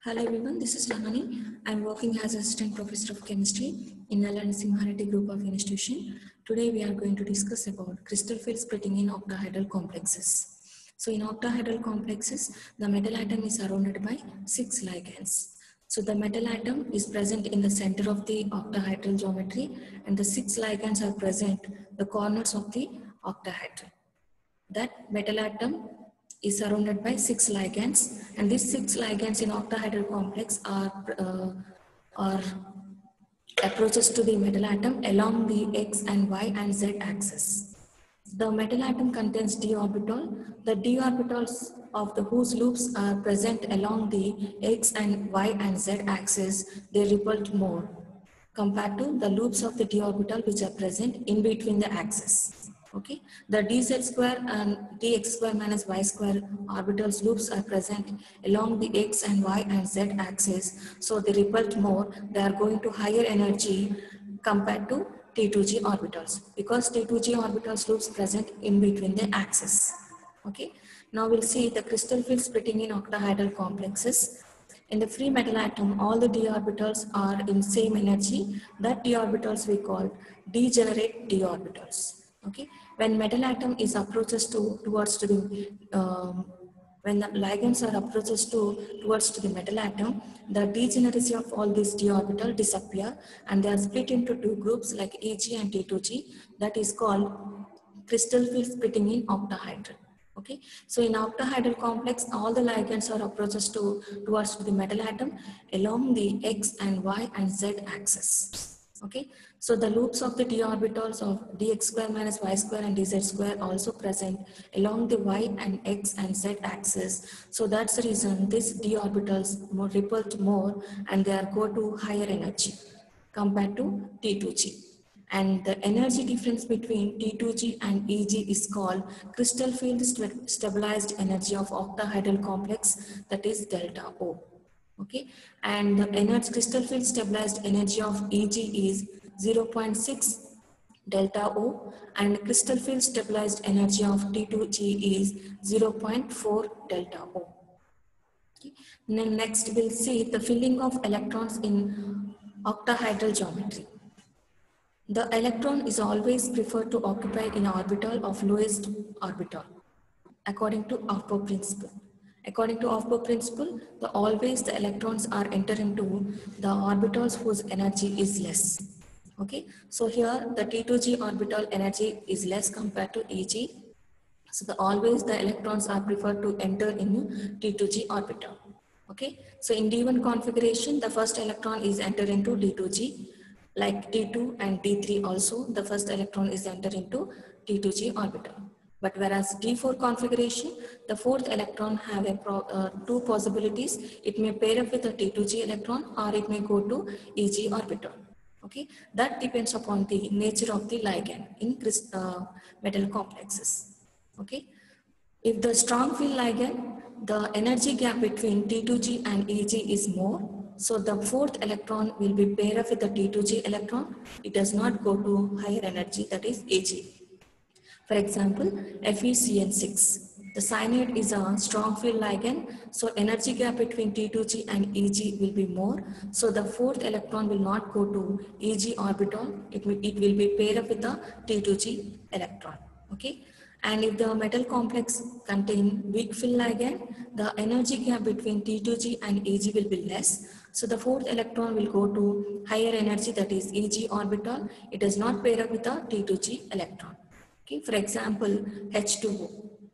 Hello everyone, this is Ramani. I'm working as Assistant Professor of Chemistry in Nalanda Simhareddy Group of Institution. Today we are going to discuss about crystal field splitting in octahedral complexes. So in octahedral complexes, the metal atom is surrounded by 6 ligands. So the metal atom is present in the center of the octahedral geometry and the 6 ligands are present the corners of the octahedral. That metal atom is surrounded by 6 ligands, and these 6 ligands in octahedral complex are approaches to the metal atom along the x and y and z axis. The metal atom contains d orbital. The d orbitals of the whose loops are present along the x and y and z axis, they repel more compared to the loops of the d orbital which are present in between the axes. Okay, the dz square and dx square minus y square orbitals loops are present along the x and y and z axis, so they repel more. They are going to higher energy compared to T2G orbitals because T2G orbitals loops present in between the axis. Okay, now we'll see the crystal field splitting in octahedral complexes. In the free metal atom, all the d orbitals are in same energy. That d orbitals we call degenerate d orbitals. Okay, when metal atom is approaches towards to the when the ligands are approaches towards to the metal atom, the degeneracy of all these d orbital disappear and they are split into two groups like Eg and T2G. That is called crystal field splitting in octahedral. Okay, so in octahedral complex, all the ligands are approaches towards the metal atom along the x and y and z axis. Okay, so the loops of the d orbitals of dx square minus y square and dz square also present along the y and x and z axis. So that's the reason these d orbitals more repelled more and they are go to higher energy compared to T2G. And the energy difference between T2G and EG is called crystal field stabilized energy of octahedral complex, that is delta O. Okay, and the energy crystal field stabilized energy of EG is 0.6 delta O and crystal field stabilized energy of T2G is 0.4 delta O. Okay. Then next we'll see the filling of electrons in octahedral geometry. The electron is always preferred to occupy in orbital of lowest orbital, according to Aufbau principle. According to Aufbau principle, always the electrons are enter into the orbitals whose energy is less. Okay, so here the T2G orbital energy is less compared to EG. So always the electrons are preferred to enter in T2G orbital. Okay, so in D1 configuration, the first electron is enter into D2G. Like T2 and D3 also, the first electron is enter into T2G orbital. But whereas D4 configuration, the fourth electron have two possibilities. It may pair up with a T2G electron or it may go to EG orbital. Okay, that depends upon the nature of the ligand in metal complexes. Okay, if the strong field ligand, the energy gap between T2G and EG is more. So the fourth electron will be paired up with the T2G electron. It does not go to higher energy, that is Ag. For example, FeCN6. The cyanide is a strong field ligand, so energy gap between T2G and Eg will be more. So the fourth electron will not go to Eg orbital. It will be paired up with the T2G electron. Okay. And if the metal complex contain weak field ligand, the energy gap between T2G and Eg will be less. So the fourth electron will go to higher energy, that is Eg orbital. It does not pair up with the T2G electron. Okay, for example, H2O,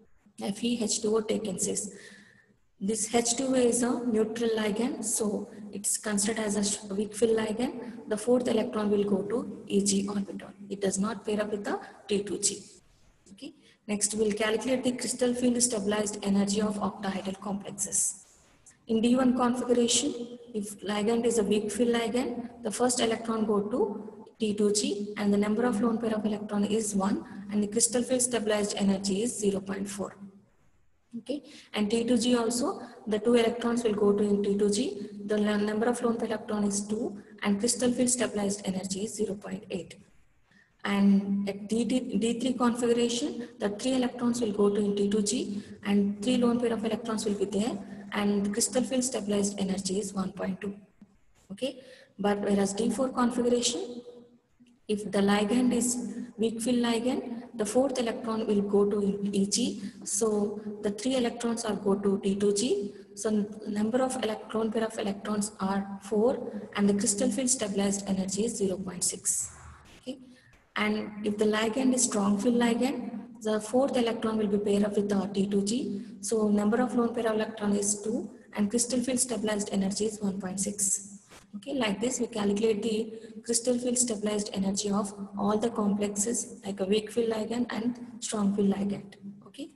FeH2O taken says. This H2O is a neutral ligand, so it's considered as a weak field ligand. The fourth electron will go to Eg orbital. It does not pair up with the T2G. Okay. Next, we'll calculate the crystal field stabilized energy of octahedral complexes. In D1 configuration, if ligand is a weak field ligand, the first electron go to T2G and the number of lone pair of electron is 1 and the crystal field stabilized energy is 0.4. Okay, and T2G also, the 2 electrons will go to T2G, the number of lone pair electron is 2 and crystal field stabilized energy is 0.8. And at D3 configuration, the 3 electrons will go to D2G and 3 lone pair of electrons will be there, and the crystal field stabilized energy is 1.2. Okay, but whereas D4 configuration, if the ligand is weak field ligand, the 4th electron will go to EG. So the 3 electrons are go to D2G. So number of lone pair of electrons are 4 and the crystal field stabilized energy is 0.6. Okay. And if the ligand is strong field ligand, the 4th electron will be paired up with the T2G. So number of lone pair of electron is 2 and crystal field stabilized energy is 1.6. Okay, like this we calculate the crystal field stabilized energy of all the complexes like a weak field ligand and strong field ligand. Okay.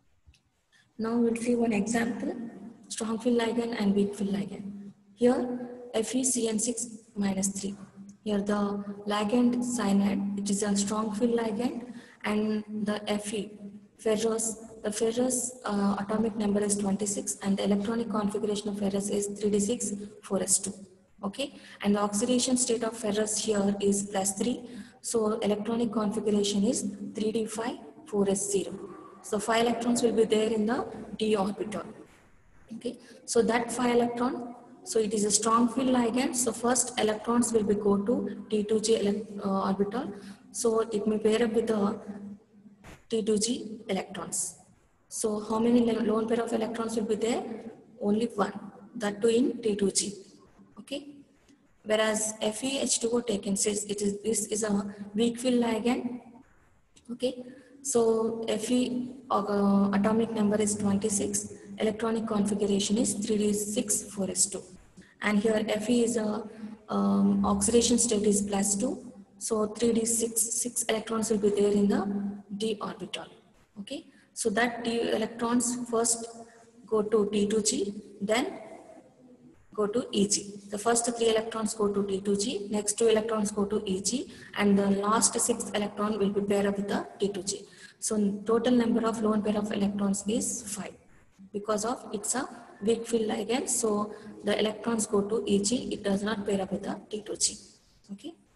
Now we'll see one example, strong field ligand and weak field ligand. Here FeCN6 minus 3. Here the ligand cyanide, it is a strong field ligand, and the Fe, ferrous, the ferrous atomic number is 26 and the electronic configuration of ferrous is 3d6 4s2. Okay, and the oxidation state of ferrous here is +3. So electronic configuration is 3d5 4s0. So 5 electrons will be there in the d orbital. Okay, so that 5 electron, so it is a strong field ligand. So first electrons will be go to T2G orbital. So it may pair up with the T2G electrons. So how many lone pair of electrons will be there? Only one, that too in T2G. Okay. Whereas FeH2O taken says this is a weak field ligand. Okay. So Fe atomic number is 26, electronic configuration is 3d6 4s2, and here Fe is a oxidation state is +2, so 3d6 6 electrons will be there in the d orbital. Okay, so that d electrons first go to T2G, then go to EG. The first 3 electrons go to T2G, next 2 electrons go to EG, and the last 6th electron will be paired up with the T2G. So total number of lone pair of electrons is 5 because of it's a weak field ligand. So the electrons go to EG, it does not pair up with the T2G. Okay.